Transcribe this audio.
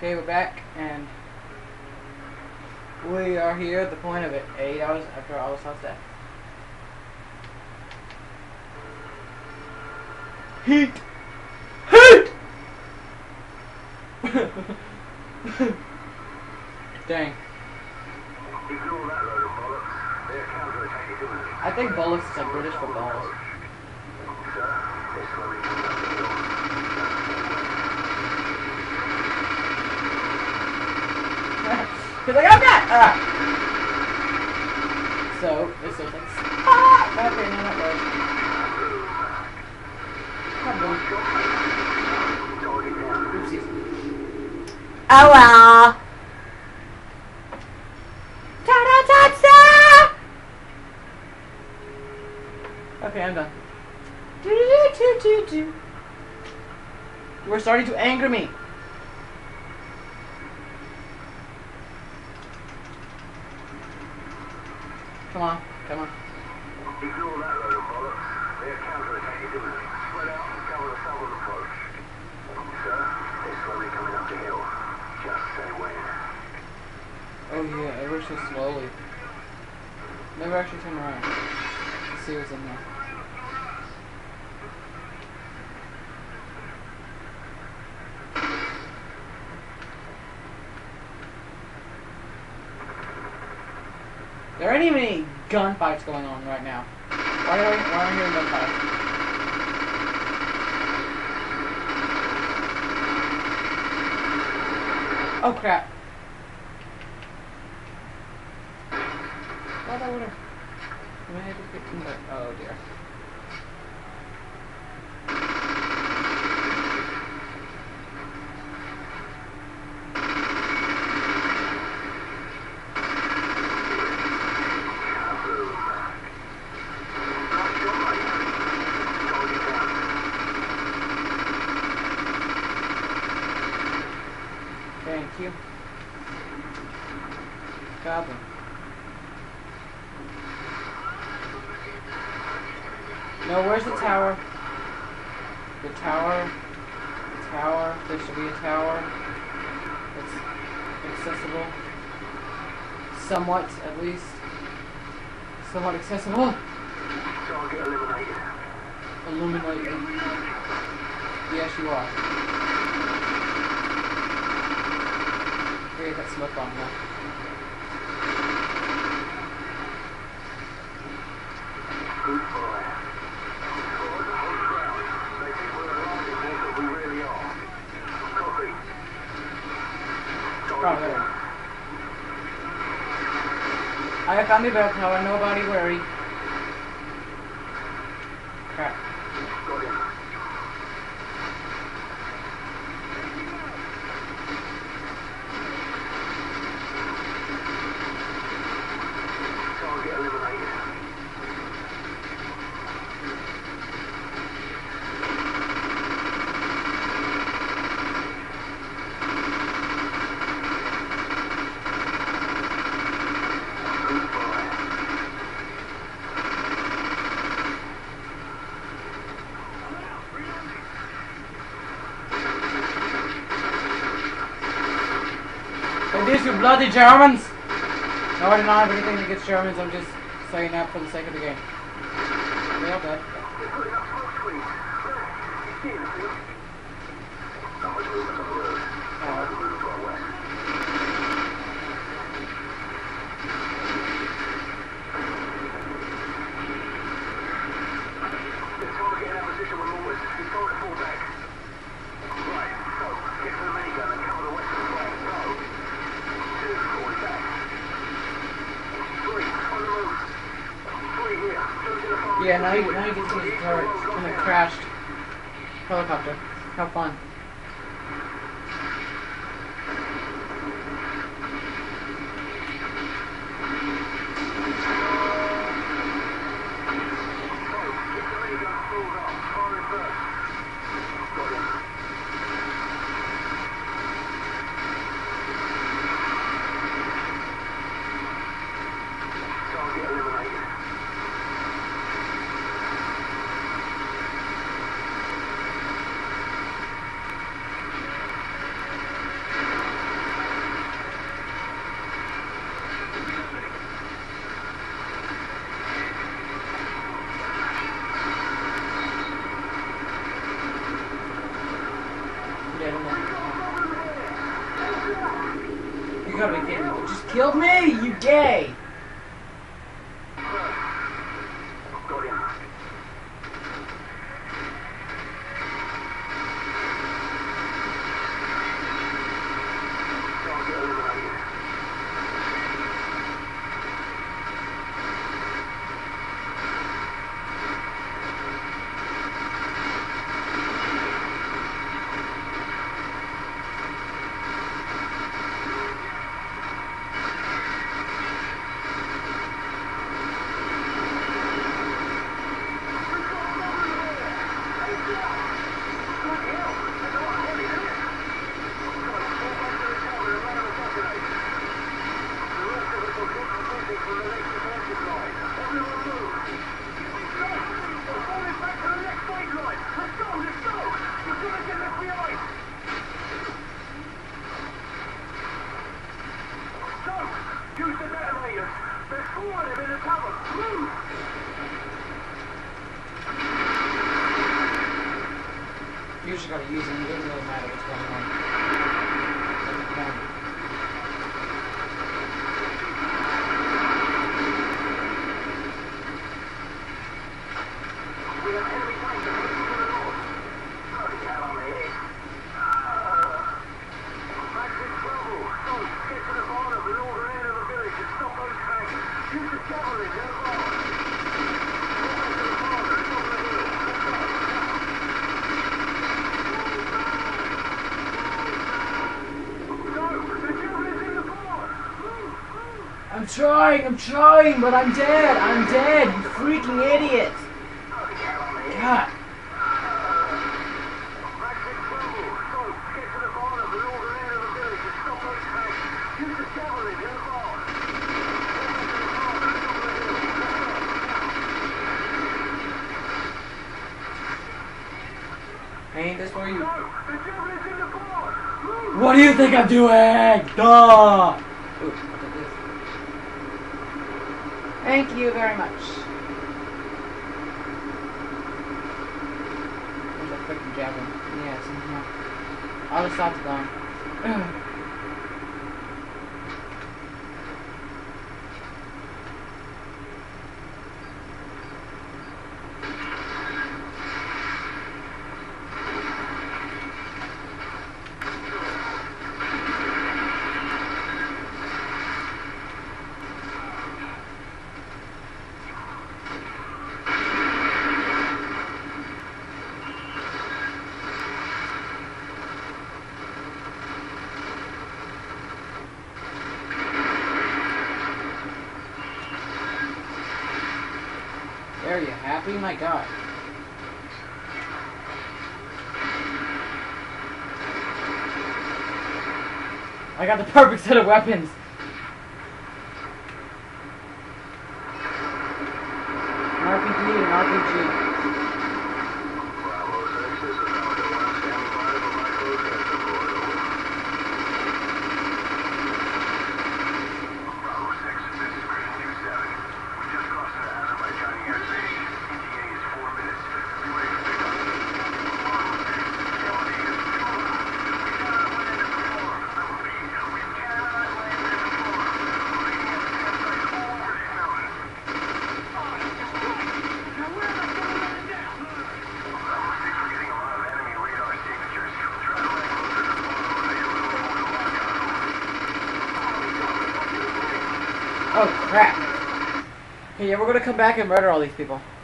Okay, we're back, and we are here at the point of it, 8 hours after Allison's death. Heat! Heat! Dang. I think bullets is like British for balls. He's like, I'm not! So, this is like, okay, no, not really. Oopsies. Oh well. Ta-da-ta-ta! Okay, I'm done. Do-do-do-do-do. You are starting to anger me. Come on, come on. Ignore that load of bollocks. They're counter-attacking imminently. Spread out and cover the southern approach. Sir, they're slowly coming up the hill. Just say when. Oh yeah, ever so slowly. Never actually turn around. Let's see what's in there. There aren't even any gunfights going on right now. Why are we hearing gunfights? Oh crap. Oh, that would've... Oh dear. Thank you. Goblin. No, where's the tower? The tower. The tower. There should be a tower. It's accessible. Somewhat, at least. Somewhat accessible. Target eliminated. Illuminated. Yes, you are. Create that smoke bomb now. Good fire. Hold ground. They think we're alive in there, but we really are. Copy. Oh, there. I found the bell tower, nobody worry. Crap. Got him. Target eliminated. Good fire. And these you bloody Germans! No, I do not have anything against Germans, I'm just saying that for the sake of the game. They're all dead. They're putting up smoke screens. You see anything? Not much movement on the road. Move to our west. They're targeting our position with mortars. He's told to fall back. Right, so, get to the minigun and cover the western flank. Go. 2, falling back. 3, on the move. 3 here. 2 to the far. Yeah, now you get to see the turrets in a crashed helicopter. How fun. Get the minigun pulled up. Firing first. Got him. Target eliminated. gotta be kidding me. You just killed me, you gay! Got him. Target eliminated. Use the detonators. There's 4 of them in the cover. Move! You just gotta use them, it doesn't really matter what's going on. We have enemy tanks approaching to the north. Bloody hell, I'm hit. Max in trouble. Don't get to the bottom of the northern end of the village and stop those tanks. Use the cavalry in the bar. Get back to the bar at the top of the hill. Let's go. I'm trying, but I'm dead, you freaking idiot! God. Max in trouble. Don't get to the bottom of the northern end of the village and stop those tanks. Use the cavalry in the bar. Ain't this for you? No, the javelin's in the bar. Move! What do you think I'm doing? Duh! Ooh, I'll take this. Thank you very much. There's a freaking javelin. Yeah, it's in here. All the shots gone. Are you happy? My God. I got the perfect set of weapons. An RPG and an RPG. Bravo 6, this is Falcon 1, standing by for micro sensor portal. Bravo 6, this is Green News 7. We just crossed an Azerbaijani airbase. ETA is 4 minutes. Be ready for pickup. Bravo 6, reality is pure. We cannot land in the storm. I repeat, we cannot land in the storm. Looking at the campsite over these mountains. Now where am I going to let it down? Bravo 6, we're getting a lot of enemy radar signatures. Try to land closer to the bottom of the hill and hold the lockout. Oh crap. Okay, yeah, we're gonna come back and murder all these people.